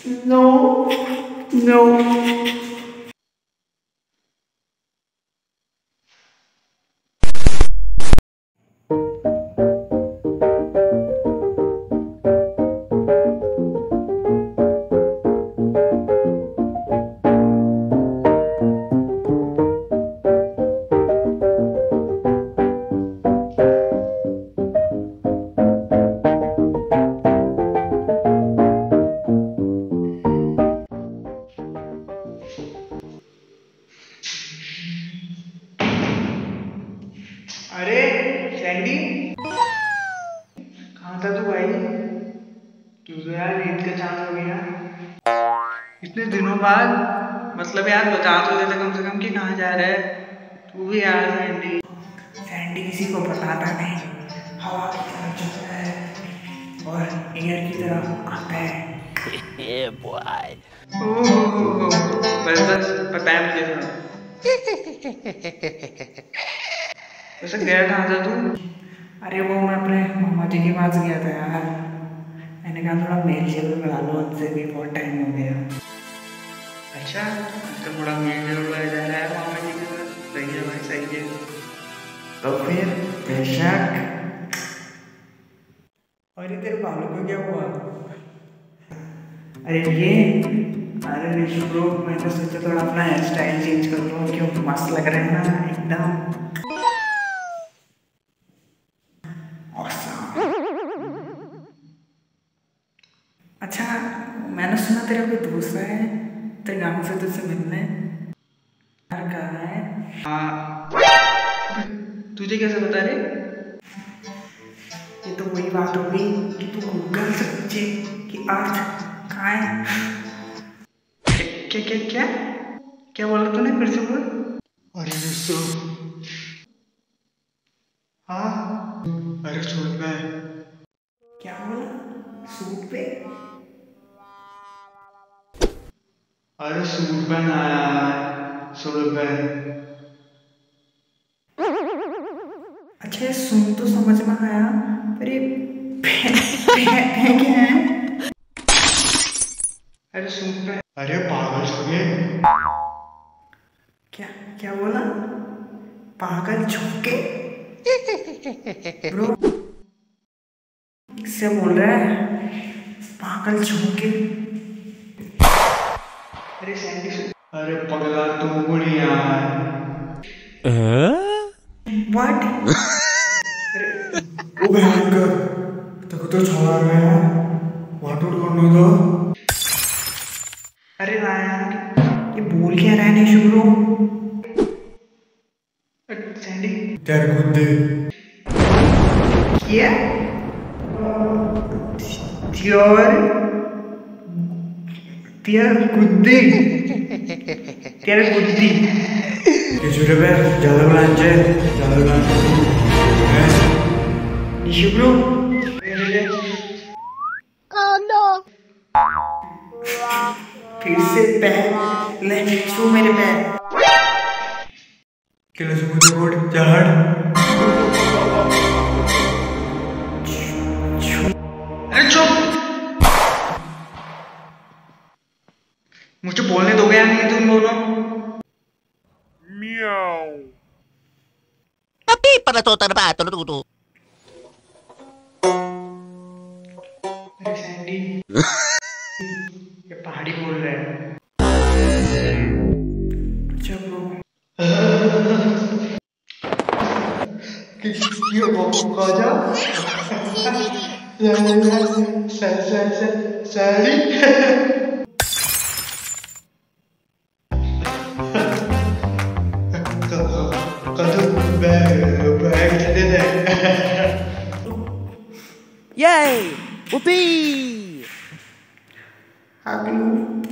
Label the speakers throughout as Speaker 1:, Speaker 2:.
Speaker 1: No, no. अरे Sandy, कहाँ था तू भाई? तू तो यार ईद का चांद हो गया इतने दिनों बाद। मतलब यार बता तो देता कम से कम कि कहाँ जा रहा है तू भी यार। सैंडी सैंडी किसी को बताता नहीं, हवा की तरफ चलता है और एयर की तरफ आता है। ओह बस बस पता है मुझे सब। वैसे गया कहाँ था तू? अरे वो मैं अपने मामा जी के पास गया था यार। मैंने कहा थोड़ा मेल जोल बढ़ा लो, उनसे भी बहुत टाइम हो गया। अच्छा आजकल थोड़ा मेल जोल बढ़ाया जा रहा है मामा जी के पास। सही है भाई, सही है। तो फिर बेशक। अरे तेरे बालों को क्या हुआ? अरे ये, अरे ऋषि ब्रो, मैंने सोचा थोड़ा अपना हेयर स्टाइल चेंज कर लूँ, क्यों मस्त लग रहा है ना एकदम। अच्छा मैंने सुना तेरा कोई दोस्त है तेरे गाँव से तुझसे मिलने। यार कहाँ है? हाँ तुझे कैसे बता रे? ये तो वही बात हो गई कि तू गूगल से पूछे कि अर्थ कहाँ है। क्या क्या क्या क्या बोला तूने? फिर से बोल। अरे हाँ अरे सूट पे। क्या बोला? सूट पे? अरे सूट पहना यार, सूट पहन। अच्छा ये सुन तो समझ में आया, पर ये है क्या है? अरे सूट पे। अरे पागल छोगे। क्या क्या बोला? पागल झोंके? ब्रो किससे बोल रहा है पागल झोंके? अरे सैंडी अरे पगला तू बुढ़ी यार। व्हाट? अरे ओ भयंकर, तेको तो छोड़ा गया व्हाट वुड करना था। अरे ना यार, ये बोल क्या रहा है निशु ब्रो? सैंडी तेरे को दे क्या? Tiar Tiar Guddi Tiar Guddi ये छोटे पे ज़्यादा बुलांचे निशु ब्रो। Oh no फिर से पैर ले छू मेरे पैर। किलो से मुझे बोल झाड़। अरे चुप, मुझे बोलने दोगे या नहीं तुम दोनों? Miau.
Speaker 2: Tapi pada tuh terbatas tuh.
Speaker 1: अरे सैंडी ये पहाड़ी बोल रहा है। चलो ये वो जा सैंडी
Speaker 2: Yay! Upi!
Speaker 1: अगलू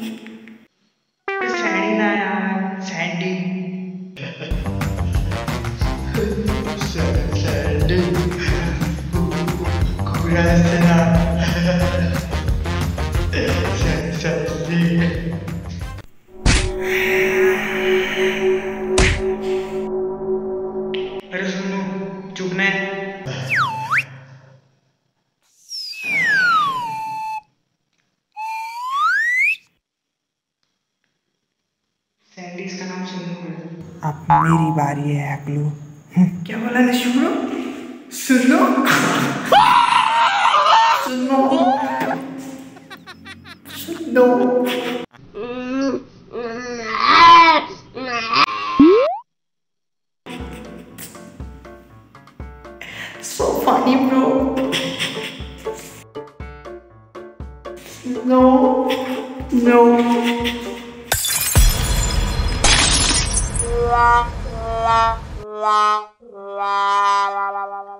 Speaker 1: सैंडी ना यार, सैंडी सैंडी कुरासना सैंडी। अरे सुनो चुप ने। एग्जैक्टली इसका नाम सुनो है। अब मेरी बारी है अकलू। क्या बोला ना शुरू? सुनो सुनो सुनो। So funny, bro. No, no.
Speaker 2: La la la la la la la.